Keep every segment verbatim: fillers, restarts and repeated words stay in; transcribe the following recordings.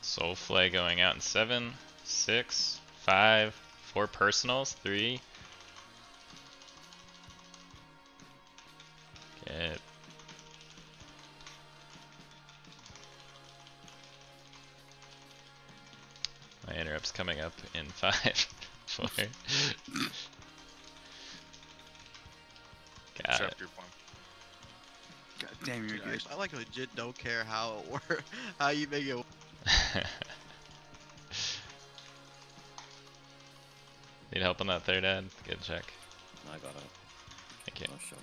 Soulflay going out in seven, six, five, four personals, three. Get. My interrupt's coming up in five, four. Got Trap it. group one. God damn, you're Dude, good. I, I like legit don't care how it works, how you make it work. Need help on that third ad? Good check. I got it. Thank you. Oh, sure.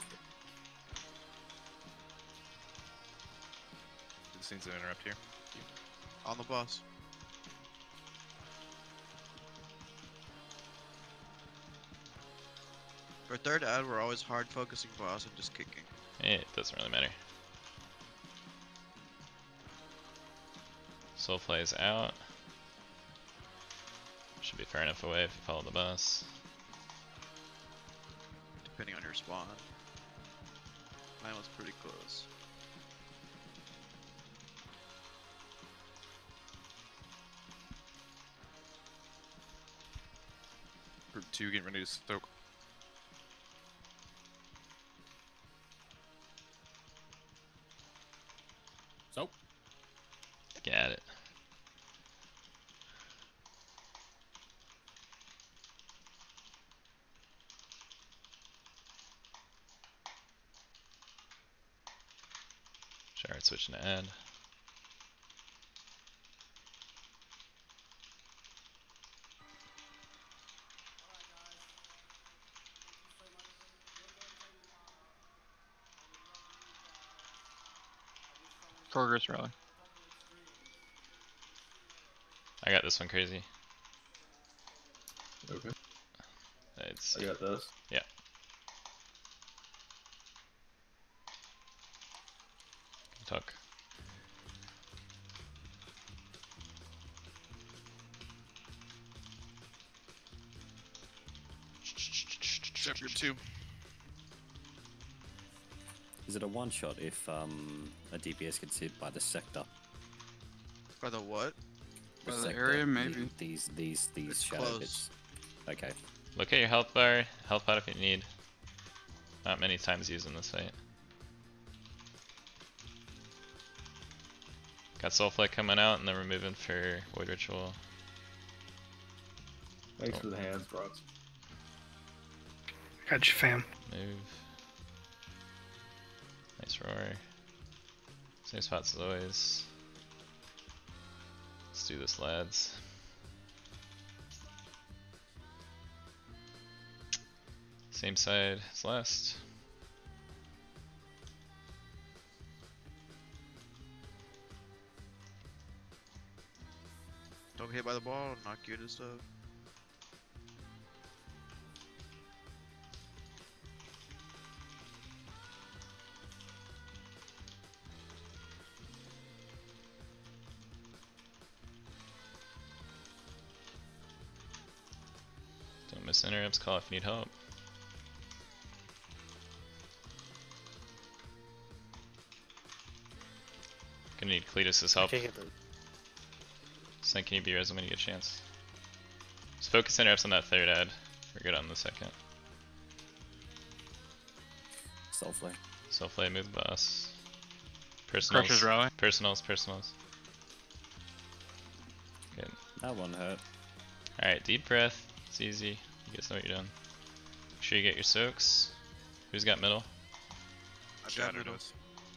Just needs an interrupt here. On the bus. For third ad, we're always hard focusing boss and just kicking. It doesn't really matter. Soulflay's out. Should be far enough away if you follow the bus. Depending on your spawn. Mine was pretty close. Group two getting ready to soak. So, Got it. Shard switching to ad. Progress rally. I got this one crazy. Okay. It's I got this. yeah. Tuck. Trap group two. is it a one shot if um, a D P S gets hit by the sector? By the what? The By the sector, area, the- maybe. These, these, these It's shadow close. bits. Okay. Look at your health bar. Health pot if you need. Not many times used in this fight. Got Soulflay coming out and then we're moving for Void Ritual. Thanks for the hands, bros. Got you, fam. Move. Nice roar. Same spots as always. Let's do this, lads. Same side as last. Don't get hit by the ball, knock you into stuff. Don't miss interrupts, call if you need help. Gonna need Cletus's help. So can you be res when you get a chance? Just focus interrupts on that third ad. We're good on the second. Soulflay. Soulflay, move the boss. Personals. Crushers rally. Personals, personals. Good. That one hurt. Alright, deep breath. It's easy. You guys know what you're doing. Make sure you get your soaks. Who's got middle? I've Shadow got it. does.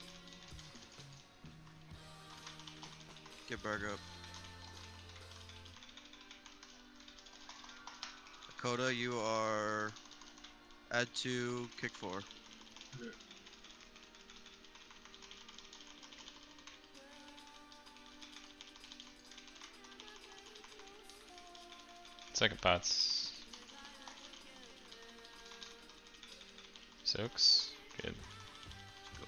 Get Berg up. Dakota, you are add two, kick four. Second pots. Soaks. Good. Go.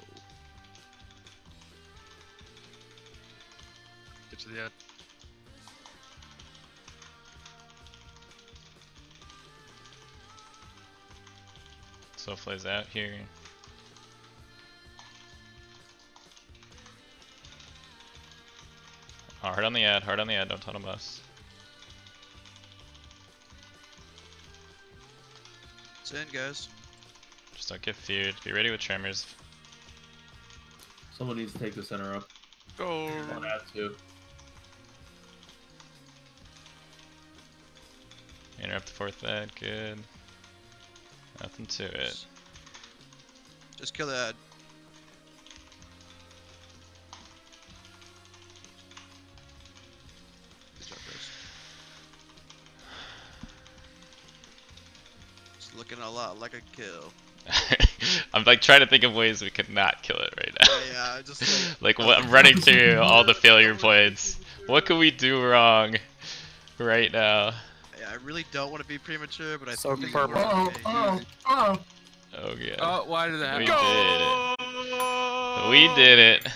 Get to the ad. Soulflay's out here. Hard on the ad, hard on the ad, don't tunnel bus. It's in, guys. Just don't get feared. Be ready with tremors. Someone needs to take the center up. Go. On ad two. Interrupt the fourth ad, good. Nothing to it. Just kill the ad. Good job, guys. It's looking a lot like a kill. I'm like trying to think of ways we could not kill it right now. Yeah, yeah, just like. Like what, I'm running through all the failure points. What could we do wrong right now? Yeah, I really don't want to be premature, but I So think purple. we're Oh, okay. oh, oh. Oh yeah. Oh, why did that We happen? did it. We did it.